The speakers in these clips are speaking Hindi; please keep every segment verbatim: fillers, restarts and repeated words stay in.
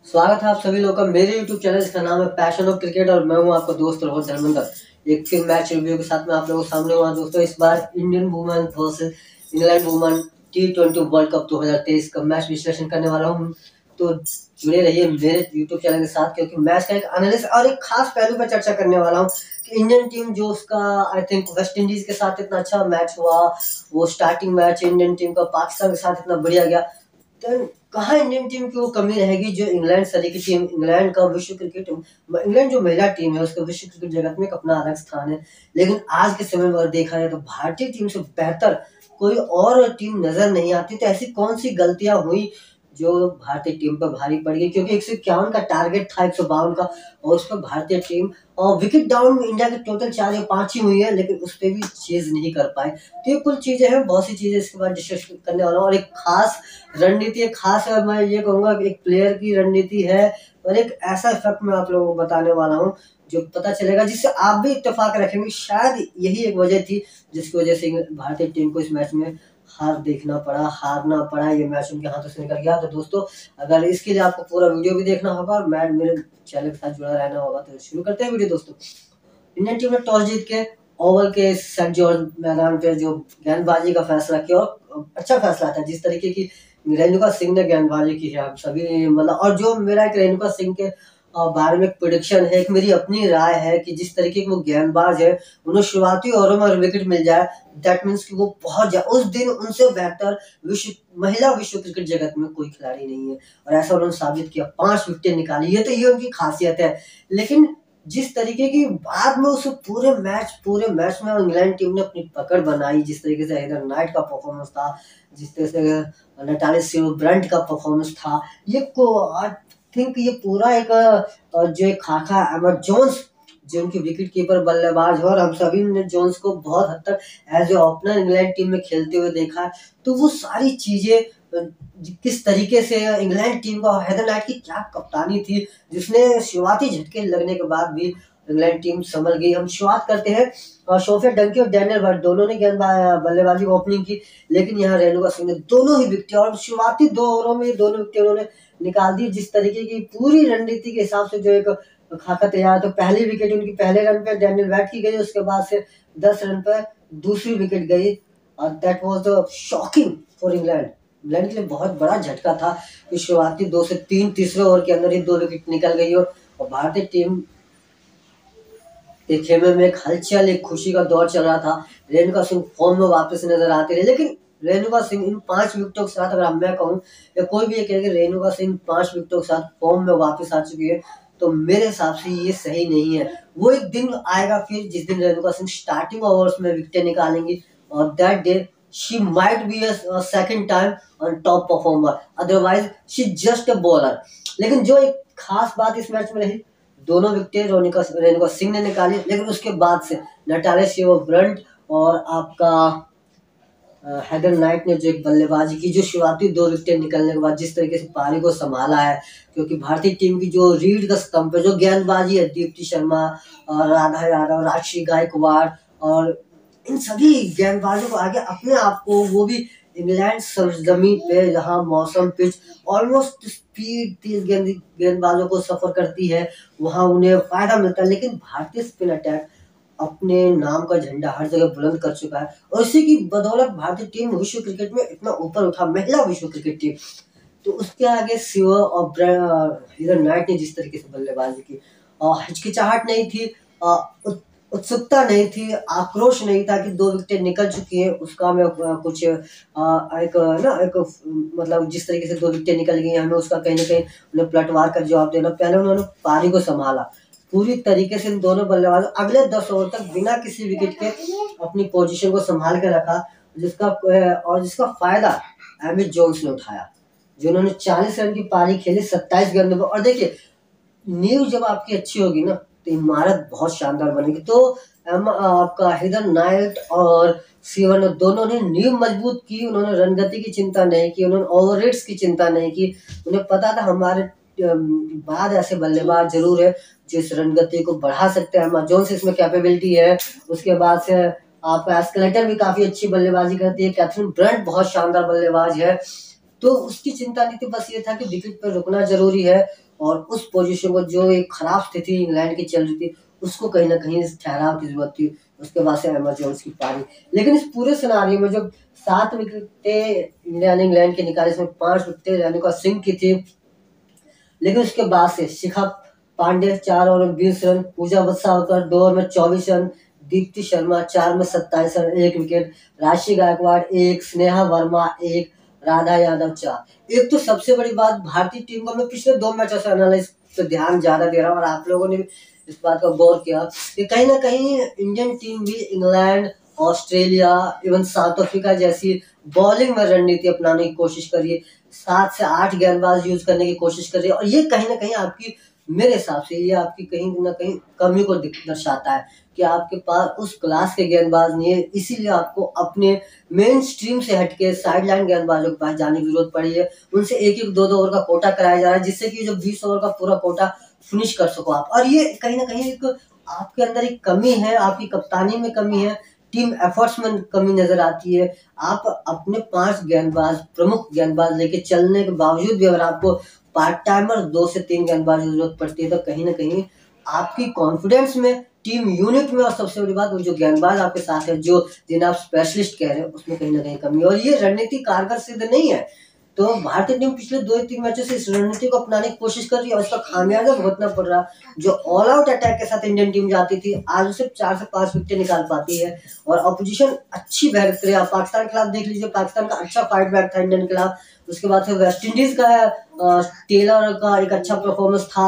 स्वागत है आप सभी लोगों का मेरे यूट्यूब चैनल जिसका नाम है पैशन ऑफ क्रिकेट और मैं हूं आपका दोस्त रोहित धर्मेंद्र। एक फिर मैच रिव्यू के साथ में आप लोगों के सामने हुआ दोस्तों। इस बार Indian women versus England women T twenty world cup दो हज़ार तेईस का मैच विश्लेषण करने वाला हूं। तो जुड़े रहिए मेरे यूट्यूब चैनल के साथ, क्योंकि मैच का एक एनालिसिस और एक खास पहलू पर चर्चा करने वाला हूँ कि इंडियन टीम जो उसका आई थिंक वेस्ट इंडीज के साथ इतना अच्छा मैच हुआ, वो स्टार्टिंग मैच इंडियन टीम का पाकिस्तान के साथ इतना बढ़िया गया, तो कहाँ इंडियन टीम की वो कमी रहेगी जो इंग्लैंड सदी की टीम, इंग्लैंड का विश्व क्रिकेट, इंग्लैंड जो महिला टीम है उसका विश्व क्रिकेट जगत में एक अपना अलग स्थान है। लेकिन आज के समय में अगर देखा जाए तो भारतीय टीम से बेहतर कोई और टीम नजर नहीं आती। तो ऐसी कौन सी गलतियां हुई जो भारतीय टीम पर भारी पड़ गई, क्योंकि एक सौ इक्यावन का टारगेट था एक सौ बावन का, और उस पर भारतीय टीम और विकेट डाउन इंडिया की टोटल चार या पांच ही हुई है, लेकिन उस पर भी चीज नहीं कर पाए। तो ये कुल चीजें हैं, बहुत सी चीजें इसके बाद डिस्कस करने वाला हूँ। और एक खास रणनीति, एक खास मैं ये कहूंगा कि एक प्लेयर की रणनीति है और एक ऐसा इफेक्ट मैं आप लोगों को बताने वाला हूँ जो पता चलेगा, जिससे आप भी इत्तेफाक रखेंगे। शायद यही एक वजह थी जिसकी वजह से भारतीय टीम को इस मैच में हार देखना पड़ा, हारना पड़ा, ये मैच उनके हाथों से निकल गया। तो दोस्तों, अगर इसके लिए आपको पूरा वीडियो भी देखना होगा और मैं मेरे चैनल के साथ जुड़ा रहना होगा, तो शुरू करते हैं वीडियो दोस्तों। इंडियन टीम ने टॉस जीत के ओवल के सेंट जॉर्ज मैदान पे जो गेंदबाजी का फैसला किया, और अच्छा फैसला था। जिस तरीके की रेणुका सिंह ने गेंदबाजी की है, आप सभी मतलब, और जो मेरा एक रेणुका सिंह के बारे में प्रेडिक्शन है, एक मेरी अपनी राय है कि जिस तरीके की वो गेंदबाज है, उन्हें शुरुआती ओवरों में विकेट मिल जाए, दैट मीन्स कि वो बहुत उस दिन उनसे बेहतर विश्व महिला विश्व क्रिकेट जगत में कोई खिलाड़ी नहीं है, और ऐसा उन्होंने साबित किया। पांच विकेटें निकाली, ये तो ये उनकी खासियत है। लेकिन जिस तरीके की बाद में उस पूरे मैच पूरे मैच में इंग्लैंड टीम ने अपनी पकड़ बनाई, जिस तरीके से हेदर नाइट का परफॉर्मेंस था, जिस तरह से नटाली सिल्व ब्रंट का परफॉर्मेंस था, ये को आई थिंक ये पूरा एक जो एक खाका एमर जोन्स जो उनकी विकेट कीपर बल्लेबाज है, और हम सभी ने जोन्स को बहुत हद तक as a opener England team में खेलते हुए देखा है। तो वो सारी चीजें, किस तरीके से इंग्लैंड टीम का, हेदर नाइट की क्या कप्तानी थी, जिसने शुरुआती झटके लगने के बाद भी इंग्लैंड टीम संभल गई। हम शुरुआत करते हैं, और सोफिया डंकी और डैनियल बट दोनों ने गेंदबाजी बल्लेबाजी ओपनिंग की, लेकिन यहाँ रेणुका सिंह ने दोनों ही विकेट, और शुरुआती दो ओवरों में दोनों विकेट उन्होंने निकाल दी। जिस तरीके की पूरी रणनीति के हिसाब से जो एक खाका तैयार, तो पहली विकेट उनकी पहले रन पे डैनियल बैट की गई, उसके बाद से दस रन पर दूसरी विकेट गई, और that was the shocking for England. England के लिए बहुत बड़ा झटका था कि शुरुआती दो से तीन तीसरे ओवर के अंदर ही दो विकेट निकल गई, और भारतीय टीम के खेमे में एक हलचल, एक खुशी का दौर चल रहा था। रेणुका सिंह फॉर्म में वापस नजर आते रहे, लेकिन रेणुका सिंह इन पांच विकेटों के साथ, अगर मैं कहूँ या कोई भी ये कहे कि रेणुका सिंह पांच विकेटों के साथ फॉर्म में वापस आ चुकी है, तो मेरे हिसाब से ये सही नहीं है। वो एक दिन आएगा फिर जिस दिन रेणुका सिंह स्टार्टिंग ओवर्स में विकेटें निकालेंगी, और that day she might be a, a second time on top performer, otherwise she just a bowler। लेकिन जो एक खास बात इस मैच में रही, दोनों विकेटें रेणुका रेणुका सिंह ने निकाली, लेकिन उसके बाद से नटाली सिल्व ब्रंट और आपका हेदर नाइट ने जो एक बल्लेबाजी की, जो शुरुआती दो विकेट निकलने के बाद जिस तरीके से पारी को संभाला है, क्योंकि भारतीय टीम की जो रीढ़ का स्तंभ है, जो गेंदबाजी है, दीप्ति शर्मा और राधा यादव, राजश्री गायकवाड़, और इन सभी गेंदबाजों को आगे अपने आप को, वो भी इंग्लैंड सरजमी पे जहां मौसम पिच ऑलमोस्ट स्पीड तेज गेंद गेंदबाजों को सफर करती है, वहां उन्हें फायदा मिलता है। लेकिन भारतीय स्पिन अटैक अपने नाम का झंडा हर जगह बुलंद कर चुका है, और इसी की बदौलत भारतीय टीम विश्व क्रिकेट में इतना ऊपर उठा, महिला विश्व क्रिकेट टीम। तो उसके आगे सिल्व और हेदर नाइट ने जिस तरीके से बल्लेबाजी की, और हिचकिचाहट नहीं थी, उत्सुकता नहीं थी, आक्रोश नहीं था कि दो विकेटें निकल चुकी है उसका हमें कुछ आ, एक ना एक मतलब जिस तरीके से दो विकेटें निकल गई हमें उसका कहीं ना कहीं उन्हें पलटवार कर जवाब देना। पहले उन्होंने पारी को संभाला पूरी तरीके से, इन दोनों बल्लेबाजों अगले दस ओवर तक बिना किसी विकेट के अपनी पोजीशन को संभाल के रखा, जिसका और जिसका फायदा एमिट जोन्स ने उठाया, जिन्होंने चालीस रन की पारी खेली सत्ताईस गेंदों में। और देखिए, नींव जब आपकी अच्छी होगी ना, तो इमारत बहुत शानदार बनेगी। तो आपका हेदर नाइट और सिल्वर दोनों ने नींव मजबूत की, उन्होंने रनगति की चिंता नहीं की, उन्होंने ओवर रेट्स की चिंता नहीं की। उन्हें पता था हमारे बाद ऐसे बल्लेबाज जरूर है जो इस रनगति को बढ़ा सकते हैं, एम्मा जोन्स इसमें कैपेबिलिटी है। उसके बाद से आपका एस्केलेटर भी काफी अच्छी बल्लेबाजी करती है, कैथरीन ब्रंट बहुत शानदार बल्लेबाज है। तो उसकी चिंता नहीं थी, बस ये था कि विकेट पर रुकना जरूरी है, और उस पोजीशन को, जो एक खराब स्थिति इंग्लैंड की चल रही थी, उसको कहीं ना कहीं इस ठहराव की जरूरत थी। उसके बाद से एमा जोन्स की पारी। लेकिन इस पूरे सिनारियो में जब सात विकेटें इंडिया ने इंग्लैंड के निकाले, इसमें पांच विकेटें रेणुका सिंह की थी। लेकिन उसके बाद से शिखा पांडे चार ओवर में बीस रन, पूजा वत्सावकर दो ओवर में चौबीस रन, दीप्ति शर्मा चार में सत्ताईस रन एक विकेट, राशि गायकवाड़ एक, स्नेहा वर्मा एक, राधा यादव चार। एक तो सबसे बड़ी बात, भारतीय टीम को मैं पिछले दो मैचों से एनालिस पे ध्यान ज्यादा दे रहा हूँ और आप लोगों ने भी इस बात का गौर किया कि कहीं ना कहीं इंडियन टीम भी England, Australia, even South Africa जैसी बॉलिंग में रणनीति अपनाने की कोशिश करिए, सात से आठ गेंदबाज यूज करने की कोशिश कर रही है। और ये कहीं ना कहीं आपकी, मेरे हिसाब से ये आपकी कहीं ना कहीं कमी को दर्शाता है कि आपके पास उस क्लास के गेंदबाज नहीं है। इसीलिए आपको अपने मेन स्ट्रीम से हटके साइड लाइन गेंदबाजों के पास जाने की जरूरत पड़ी है। उनसे एक एक दो दो ओवर का कोटा कराया जा रहा है, जिससे कि जो बीस ओवर का पूरा कोटा फिनिश कर सको आप। और ये कहीं ना कहीं एक आपके अंदर एक कमी है, आपकी कप्तानी में कमी है, टीम एफर्ट्स में कमी नजर आती है। आप अपने पांच गेंदबाज, प्रमुख गेंदबाज लेके चलने के बावजूद भी अगर आपको पार्ट टाइमर दो से तीन गेंदबाज की जरूरत पड़ती है, तो कहीं ना कहीं आपकी कॉन्फिडेंस में, टीम यूनिट में, और सबसे बड़ी बात वो जो गेंदबाज आपके साथ है, जो जिन्हें आप स्पेशलिस्ट कह रहे हैं, उसमें कहीं ना कहीं कमी है। और ये रणनीति कारगर सिद्ध नहीं है। तो भारतीय टीम पिछले दो तीन मैचों से इस रणनीति को अपनाने की कोशिश कर रही है और उसका खामियाजा भुगतना पड़ रहा है। जो ऑल आउट अटैक के साथ इंडियन टीम जाती थी, आज सिर्फ चार से पांच विकेट निकाल पाती है और अपोजिशन अच्छी बैट करे। आप पाकिस्तान के खिलाफ देख लीजिए, पाकिस्तान का अच्छा फाइट बैक था इंडियन के खिलाफ। उसके बाद फिर वेस्ट इंडीज का टेलर का एक अच्छा परफॉर्मेंस था,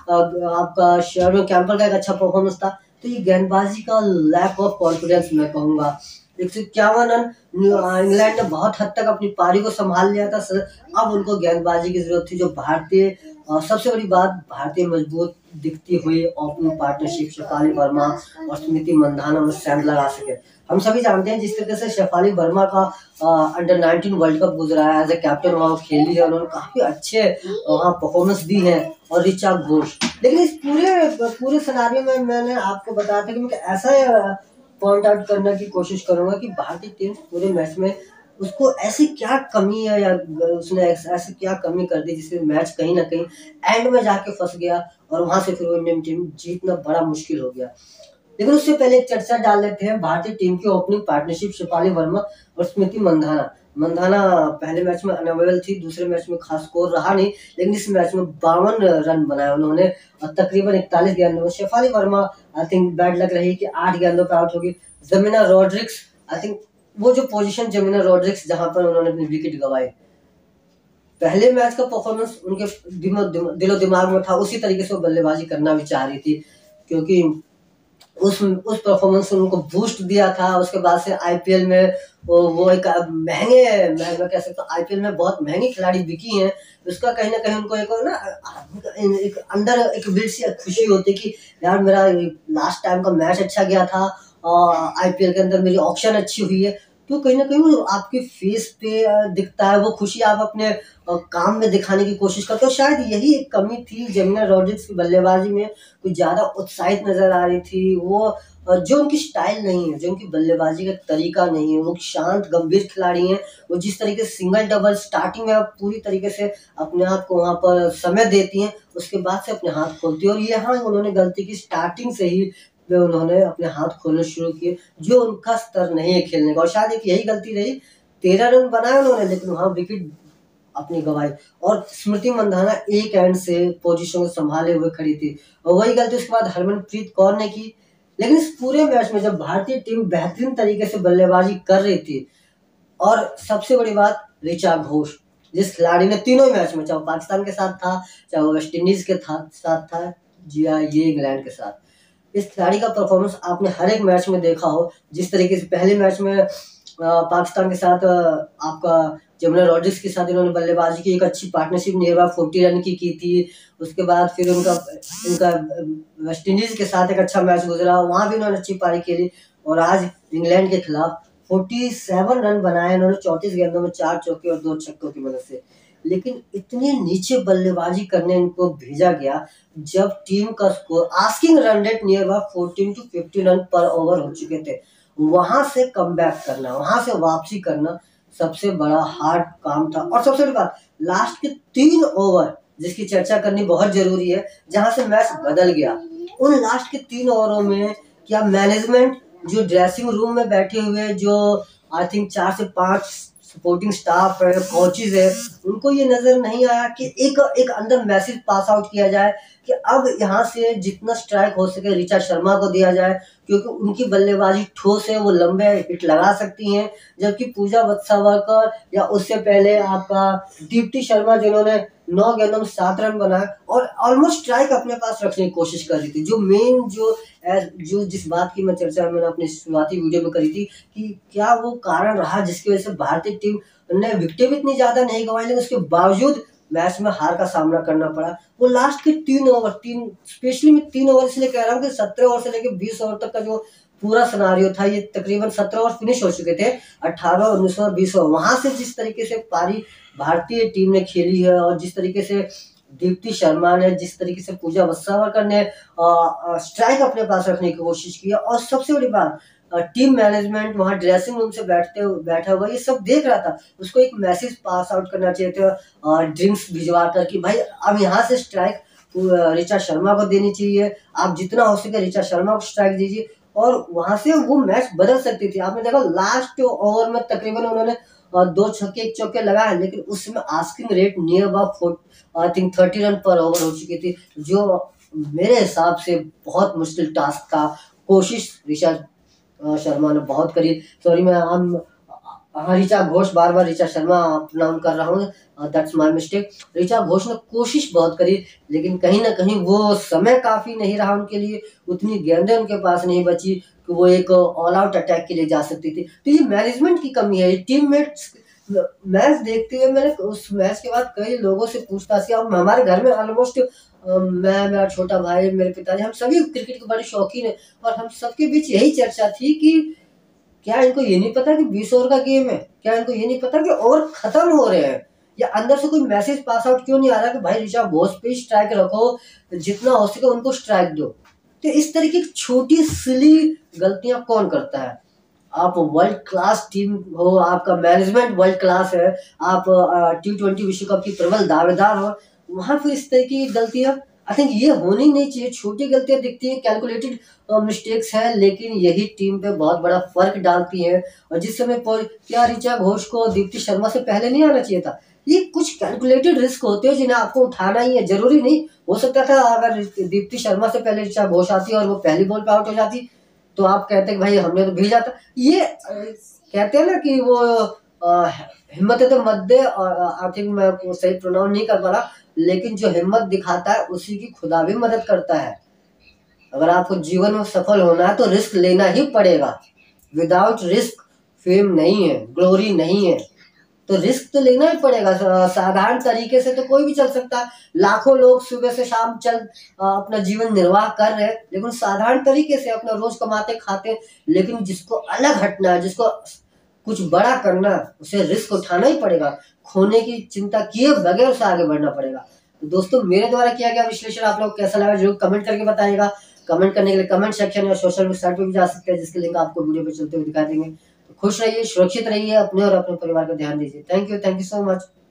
आपका शर्मा कैंपल का एक अच्छा परफॉर्मेंस था। तो ये गेंदबाजी का लैक ऑफ कॉन्फिडेंस मैं कहूंगा। एक सौ इक्यावन रन इंग्लैंड ने बहुत हद तक अपनी पारी को संभाल लिया था सर। अब उनको गेंदबाजी की जरूरत थी, जो भारतीय, सबसे बड़ी बात, भारतीय मजबूत दिखती हुई ओपनिंग पार्टनरशिप शेफाली वर्मा और स्मृति मंधाना में सेंध लगा सके। हम सभी जानते हैं जिस तरीके से शेफाली वर्मा का अंडर नाइनटीन वर्ल्ड कप गुजरा है, एज ए कैप्टन वहाँ खेली है, उन्होंने काफी अच्छे वहाँ परफॉर्मेंस दी है। और ऋचा घोष, लेकिन इस पूरे पूरे सिनारियो में मैंने आपको बताया था कि मैं ऐसा पॉइंट आउट करने की कोशिश करूंगा कि भारतीय टीम पूरे मैच में उसको ऐसी क्या कमी है, या उसने ऐसी क्या कमी कर दी जिससे मैच कहीं ना कहीं एंड में जाके फंस गया और वहां से फिर इंडियन टीम जीतना बड़ा मुश्किल हो गया। लेकिन उससे पहले एक चर्चा डाल लेते हैं भारतीय टीम की ओपनिंग पार्टनरशिप शेफाली वर्मा और स्मृति मंधाना। मंधाना पहले मैच में अनअवेलेबल थी, दूसरे मैच में खास स्कोर रहा नहीं, लेकिन इस मैच में बावन रन बनाए उन्होंने और तकरीबन इकतालीस गेंदों में। Shafali Verma I think bad लग रही कि आठ गेंदों पर आउट होगी। जमीना रॉड्रिक्स, आई थिंक वो जो पोजीशन जमीना रॉड्रिक्स जहां पर उन्होंने अपनी विकेट गंवाई, पहले मैच का परफॉर्मेंस उनके दिलो दिमाग में था, उसी तरीके से वो बल्लेबाजी करना भी चाह रही थी, क्योंकि उस उस परफॉर्मेंस ने उनको बूस्ट दिया था। उसके बाद से आईपीएल में वो, वो एक महंगे, मैं कह सकता हूँ आईपीएल में बहुत महंगी खिलाड़ी बिकी हैं। उसका कहीं ना कहीं उनको एक ना एक अंदर एक दिल से खुशी होती कि यार मेरा लास्ट टाइम का मैच अच्छा गया था, आईपीएल के अंदर मेरी ऑक्शन अच्छी हुई है। तो कहीं ना कहीं वो आपके फेस पे दिखता है, वो खुशी आप अपने काम में दिखाने की कोशिश करते हो। शायद यही एक कमी थी जमीना रॉड्रिक्स की बल्लेबाजी में, कुछ ज्यादा उत्साहित नजर आ रही थी। वो जो उनकी स्टाइल नहीं है, जो उनकी बल्लेबाजी का तरीका नहीं है, वो शांत गंभीर खिलाड़ी हैं। वो जिस तरीके से सिंगल डबल स्टार्टिंग में आप पूरी तरीके से अपने आप को वहां पर समय देती हैं, उसके बाद से अपने हाथ खोलती है। और यहाँ उन्होंने गलती की, स्टार्टिंग से ही उन्होंने अपने हाथ खोलने शुरू किए, जो उनका स्तर नहीं है खेलने का। और शायद एक यही गलती रही, तेरह रन बनाए उन्होंने लेकिन वहां विकेट अपनी गंवाई। और स्मृति मंधाना एक एंड से पोजीशन को संभाले हुए खड़ी थी, और वही गलती उसके बाद हरमनप्रीत कौर ने की। लेकिन इस पूरे मैच में जब भारतीय टीम बेहतरीन तरीके से बल्लेबाजी कर रही थी, और सबसे बड़ी बात ऋचा घोष, जिस खिलाड़ी ने तीनों मैच में, चाहे पाकिस्तान के साथ था, चाहे वेस्ट इंडीज के साथ था, जी हाँ ये इंग्लैंड के साथ, इस खिलाड़ी का परफॉर्मेंस आपने हर एक मैच में देखा हो। जिस तरीके से पहले मैच में पाकिस्तान के साथ आपका जमीना रॉड्रिक्स के साथ इन्होंने बल्लेबाजी की, एक अच्छी पार्टनरशिप नियर फोर्टी रन की की थी। उसके बाद फिर उनका उनका वेस्ट इंडीज के साथ एक अच्छा मैच गुजरा, वहां भी उन्होंने अच्छी पारी खेली। और आज इंग्लैंड के खिलाफ सैंतालीस रन बनाए उन्होंने चौंतीस गेंदों में, चार चौके और दो छक्कों की मदद से। लेकिन इतने नीचे बल्लेबाजी करने इनको भेजा गया जब टीम का score asking run rate near about fourteen to fifteen run पर ओवर हो चुके थे। वहां से कमबैक करना, वहां से वापसी करना सबसे बड़ा हार्ड काम था। और सबसे बड़ी बात, लास्ट के तीन ओवर जिसकी चर्चा करनी बहुत जरूरी है, जहां से मैच बदल गया। उन लास्ट के तीन ओवरों में क्या मैनेजमेंट, जो ड्रेसिंग रूम में बैठे हुए जो आई थिंक चार से पांच सपोर्टिंग स्टाफ है, कोचेज है, उनको ये नजर नहीं आया कि एक एक अंदर मैसेज पास आउट किया जाए कि अब यहाँ से जितना स्ट्राइक हो सके ऋचा शर्मा को दिया जाए, क्योंकि उनकी बल्लेबाजी ठोस है, वो लंबे हिट लगा सकती हैं। जबकि पूजा वत्सावकर या उससे पहले आपका दीप्ति शर्मा, जिन्होंने नौ गेंदों में सात रन बनाए और ऑलमोस्ट स्ट्राइक अपने पास रखने की कोशिश कर रही थी। जो मेन जो जो जिस बात की मैं चर्चा मैंने अपनी शुरुआती वीडियो में करी थी कि क्या वो कारण रहा जिसकी वजह से भारतीय टीम ने विकेट इतनी ज्यादा नहीं गंवाई, लेकिन उसके बावजूद मैच में हार का सामना करना पड़ा। वो लास्ट के तीन ओवर तीन स्पेशली मैं तीन ओवर इसलिए कह रहा हूँ कि सत्रह ओवर से लेकर बीस ओवर तक का जो पूरा सिनारियो था, ये तकरीबन सत्रह ओवर फिनिश हो चुके थे, अठारह उन्नीस और बीस ओवर, वहां से जिस तरीके से पारी भारतीय टीम ने खेली है और जिस तरीके से दीप्ति शर्मा ने, जिस तरीके से पूजा वत्सावकर ने स्ट्राइक अपने पास रखने की कोशिश की, और सबसे बड़ी बात टीम मैनेजमेंट वहां ड्रेसिंग रूम से बैठते बैठा हुआ ये सब देख रहा था। उसको एक मैसेज पास आउट करना चाहिए था ड्रिंक्स भिजवा कर कि भाई अब यहाँ से स्ट्राइक ऋचा शर्मा को देनी चाहिए, आप जितना हो सके ऋचा शर्मा को स्ट्राइक दीजिए, और वहां से वो मैच बदल सकती थी। आपने देखा लास्ट ओवर में तकरीबन उन्होंने दो छक्के एक चौके लगाए, लेकिन उस समय asking rate near about I think thirty run पर ओवर हो चुकी थी, जो मेरे हिसाब से बहुत मुश्किल टास्क था। कोशिश ऋचा शर्मा ने बहुत करी, सॉरी मैं हम हाँ ऋचा घोष, बार बार ऋचा शर्मा नाम कर रहा हूँ, that's my mistake. Richa Ghosh ने कोशिश बहुत करी, लेकिन कहीं ना कहीं वो समय काफी नहीं रहा उनके लिए, उतनी गेंदें उनके पास नहीं बची कि वो एक ऑल आउट अटैक के लिए जा सकती थी। तो ये मैनेजमेंट की कमी है। टीममेट्स मैच देखते हुए मैंने उस मैच के बाद कई लोगों से पूछताछ किया, हमारे घर में ऑलमोस्ट मैं, मेरा छोटा भाई, मेरे पिताजी, हम सभी क्रिकेट के बड़े शौकीन है, और हम सबके बीच यही चर्चा थी कि क्या इनको ये नहीं पता कि बीस ओवर का गेम है, क्या इनको ये नहीं पता कि ओवर खत्म हो रहे हैं, या अंदर से कोई मैसेज पास आउट क्यों नहीं आ रहा कि भाई ऋचा घोष पे स्ट्राइक रखो, जितना हो सके उनको स्ट्राइक दो। तो इस तरह की छोटी सिली गलतियां कौन करता है? आप वर्ल्ड क्लास टीम हो, आपका मैनेजमेंट वर्ल्ड क्लास है, आप टी ट्वेंटी विश्व कप की प्रबल दावेदार हो, वहां पर इस तरह की गलतियां आई थिंक ये होनी नहीं चाहिए। छोटी गलतियां दिखती हैं, कैलकुलेटेड मिस्टेक्स है, लेकिन यही टीम पे बहुत बड़ा फर्क डालती है। और जिस समय पर क्या ऋचा घोष को दीप्ति शर्मा से पहले नहीं आना चाहिए था? ये कुछ कैलकुलेटेड रिस्क होते हैं जिन्हें आपको उठाना ही है। जरूरी नहीं, हो सकता था अगर दीप्ति शर्मा से पहले ऋचा घोष आती और वो पहली बॉल पे आउट हो जाती तो आप कहते कि भाई हमने तो भेजा था। ये कहते हैं ना कि वो हिम्मत है तो मत दे, और आई थिंक मैं सही प्रोनाउंस नहीं कर पा रहा, लेकिन जो हिम्मत दिखाता है उसी की खुदा भी मदद करता है। अगर आपको जीवन में सफल होना है तो रिस्क लेना ही पड़ेगा। विदाउट रिस्क फेम नहीं है, ग्लोरी नहीं है, तो रिस्क तो लेना ही पड़ेगा। साधारण तरीके से तो कोई भी चल सकता है, लाखों लोग सुबह से शाम चल अपना जीवन निर्वाह कर रहे हैं, लेकिन साधारण तरीके से अपना रोज कमाते खाते। लेकिन जिसको अलग हटना है, जिसको कुछ बड़ा करना है, उसे रिस्क उठाना ही पड़ेगा, खोने की चिंता किए बगैर उसे आगे बढ़ना पड़ेगा। तो दोस्तों, मेरे द्वारा किया गया विश्लेषण आप लोग कैसा लगा जरूर कमेंट करके बताइएगा। कमेंट करने के लिए कमेंट सेक्शन या सोशल साइट पे भी जा सकते हैं, जिसके लिंक आपको वीडियो पे चलते हुए दिखा देंगे। तो खुश रहिए, सुरक्षित रहिए, अपने और अपने परिवार का ध्यान दीजिए। Thank you, thank you so much.